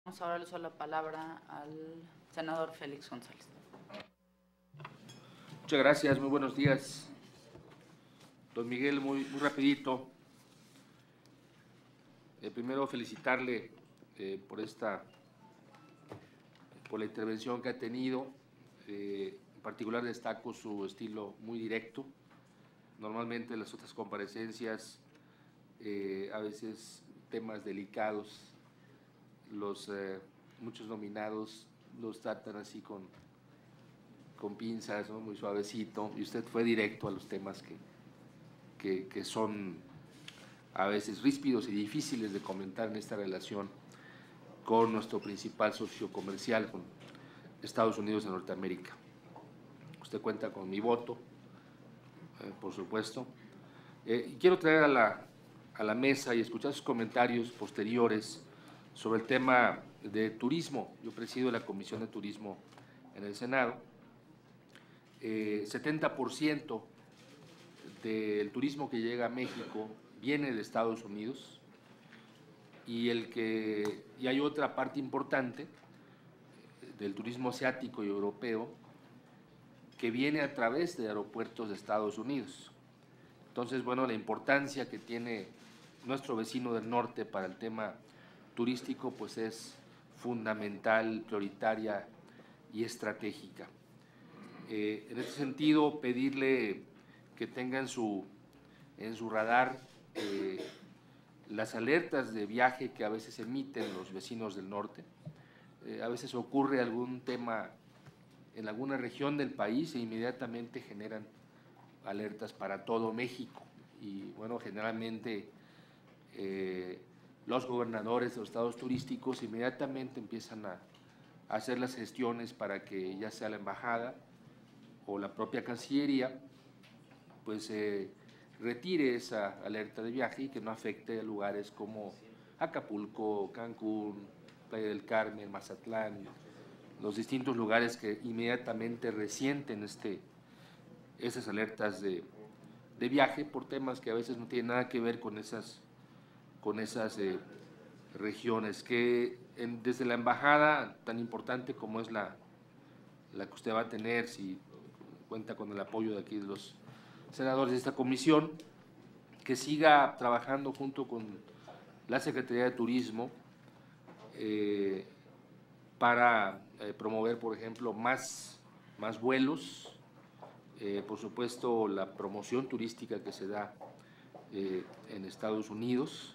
Ahora le uso la palabra al senador Félix González. Muchas gracias, muy buenos días. Don Miguel, muy rapidito. Primero felicitarle por la intervención que ha tenido. En particular destaco su estilo muy directo. Normalmente en las otras comparecencias, a veces temas delicados, muchos nominados los tratan así con pinzas, ¿no? Muy suavecito, y usted fue directo a los temas que son a veces ríspidos y difíciles de comentar en esta relación con nuestro principal socio comercial, con Estados Unidos de Norteamérica. Usted cuenta con mi voto, por supuesto. Quiero traer a la mesa y escuchar sus comentarios posteriores sobre el tema de turismo. Yo presido la Comisión de Turismo en el Senado. 70% del turismo que llega a México viene de Estados Unidos y hay otra parte importante del turismo asiático y europeo que viene a través de aeropuertos de Estados Unidos. Entonces, bueno, la importancia que tiene nuestro vecino del norte para el tema turístico pues es fundamental, prioritaria y estratégica. En este sentido, pedirle que tenga en su radar las alertas de viaje que a veces emiten los vecinos del norte. A veces ocurre algún tema en alguna región del país e inmediatamente generan alertas para todo México. Y bueno, generalmente los gobernadores de los estados turísticos inmediatamente empiezan a hacer las gestiones para que ya sea la embajada o la propia Cancillería pues retire esa alerta de viaje y que no afecte a lugares como Acapulco, Cancún, Playa del Carmen, Mazatlán, los distintos lugares que inmediatamente resienten esas alertas de viaje por temas que a veces no tienen nada que ver con esas regiones, que desde la embajada, tan importante como es la que usted va a tener, si cuenta con el apoyo de aquí de los senadores de esta comisión, que siga trabajando junto con la Secretaría de Turismo para promover, por ejemplo, más vuelos, por supuesto la promoción turística que se da en Estados Unidos.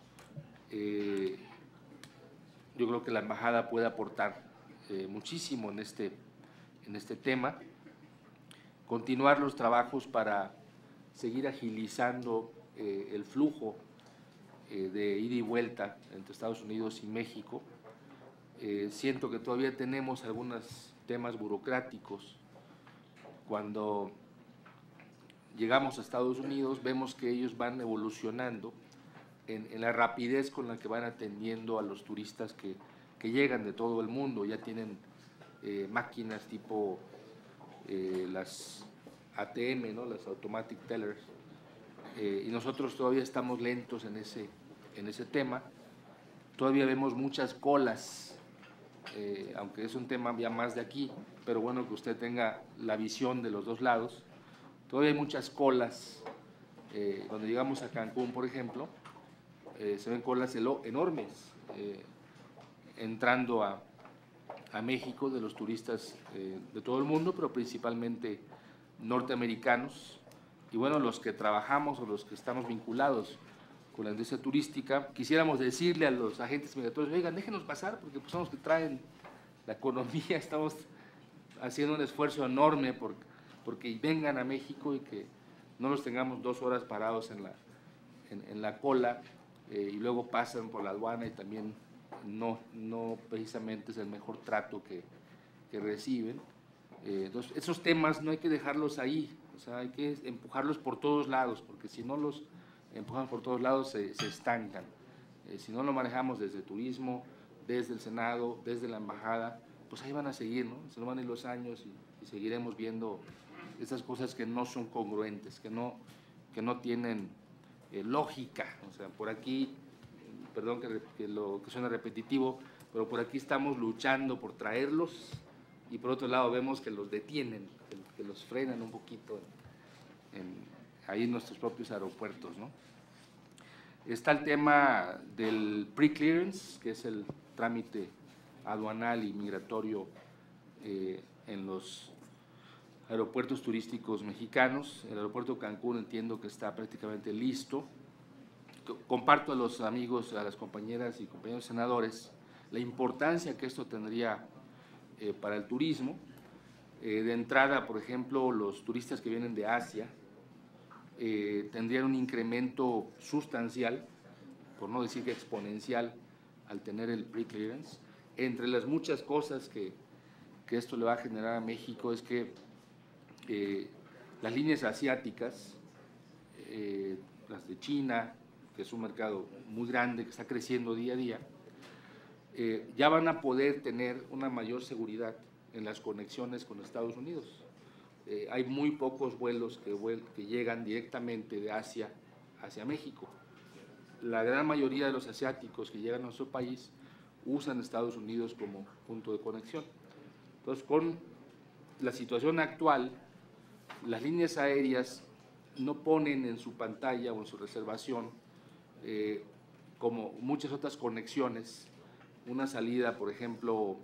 Yo creo que la embajada puede aportar muchísimo en este tema. Continuar los trabajos para seguir agilizando el flujo de ida y vuelta entre Estados Unidos y México. Siento que todavía tenemos algunos temas burocráticos. Cuando llegamos a Estados Unidos vemos que ellos van evolucionando en la rapidez con la que van atendiendo a los turistas que llegan de todo el mundo. Ya tienen máquinas tipo las ATM, ¿no? Las Automatic Tellers, y nosotros todavía estamos lentos en ese tema. Todavía vemos muchas colas, aunque es un tema ya más de aquí, pero bueno que usted tenga la visión de los dos lados. Todavía hay muchas colas. Cuando llegamos a Cancún, por ejemplo, se ven colas enormes entrando a México de los turistas de todo el mundo, pero principalmente norteamericanos. Y bueno, los que trabajamos o los que estamos vinculados con la industria turística, quisiéramos decirle a los agentes migratorios, oigan, déjenos pasar porque pues, son los que traen la economía. Estamos haciendo un esfuerzo enorme porque vengan a México y que no los tengamos 2 horas parados en la cola y luego pasan por la aduana y también no precisamente es el mejor trato que reciben. Entonces, esos temas no hay que dejarlos ahí, o sea, hay que empujarlos por todos lados, porque si no los empujan por todos lados se estancan. Si no lo manejamos desde turismo, desde el Senado, desde la embajada, pues ahí van a seguir, ¿no? Se nos van a ir los años y seguiremos viendo esas cosas que no son congruentes, que no tienen lógica. O sea, por aquí, perdón que suena repetitivo, pero por aquí estamos luchando por traerlos y por otro lado vemos que los detienen, que los frenan un poquito ahí en nuestros propios aeropuertos, ¿no? Está el tema del pre-clearance, que es el trámite aduanal y migratorio en los aeropuertos turísticos mexicanos. El aeropuerto de Cancún entiendo que está prácticamente listo. Comparto a los amigos, a las compañeras y compañeros senadores, la importancia que esto tendría para el turismo. De entrada, por ejemplo, los turistas que vienen de Asia tendrían un incremento sustancial, por no decir que exponencial, al tener el pre-clearance. Entre las muchas cosas que esto le va a generar a México es que las líneas asiáticas, las de China, que es un mercado muy grande, que está creciendo día a día, ya van a poder tener una mayor seguridad en las conexiones con Estados Unidos. Hay muy pocos vuelos que llegan directamente de Asia hacia México. La gran mayoría de los asiáticos que llegan a nuestro país usan Estados Unidos como punto de conexión. Entonces, con la situación actual, las líneas aéreas no ponen en su pantalla o en su reservación, como muchas otras conexiones, una salida, por ejemplo,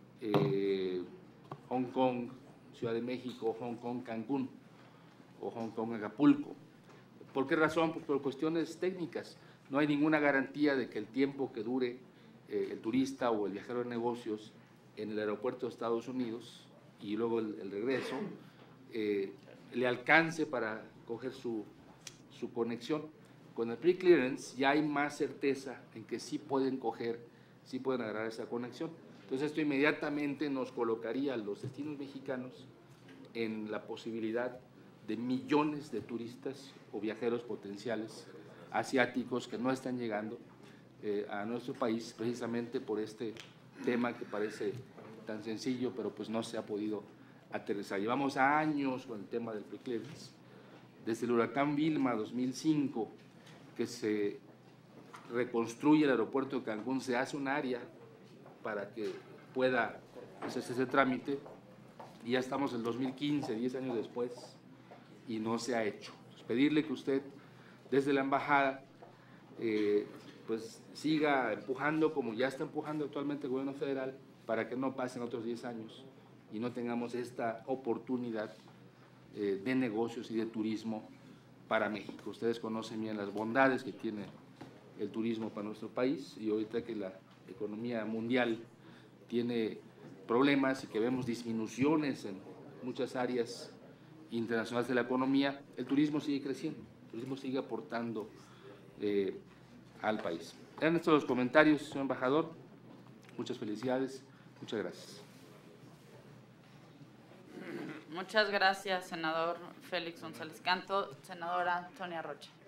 Hong Kong, Ciudad de México, Hong Kong, Cancún o Hong Kong, Acapulco. ¿Por qué razón? Pues por cuestiones técnicas. No hay ninguna garantía de que el tiempo que dure el turista o el viajero de negocios en el aeropuerto de Estados Unidos y luego el regreso le alcance para coger su conexión. Con el pre-clearance ya hay más certeza en que sí pueden agarrar esa conexión. Entonces esto inmediatamente nos colocaría a los destinos mexicanos en la posibilidad de millones de turistas o viajeros potenciales asiáticos que no están llegando a nuestro país precisamente por este tema que parece tan sencillo, pero pues no se ha podido aterrizar. Llevamos años con el tema del pre-clearance. Desde el huracán Vilma 2005, que se reconstruye el aeropuerto de Cancún, se hace un área para que pueda hacerse ese trámite, y ya estamos en 2015, 10 años después, y no se ha hecho. Entonces, pedirle que usted, desde la embajada, pues siga empujando como ya está empujando actualmente el gobierno federal, para que no pasen otros 10 años y no tengamos esta oportunidad de negocios y de turismo para México. Ustedes conocen bien las bondades que tiene el turismo para nuestro país, y ahorita que la economía mundial tiene problemas y que vemos disminuciones en muchas áreas internacionales de la economía, el turismo sigue creciendo, el turismo sigue aportando al país. Eran estos los comentarios, señor embajador. Muchas felicidades, muchas gracias. Muchas gracias, senador Félix González Canto. Senadora Antonia Rocha.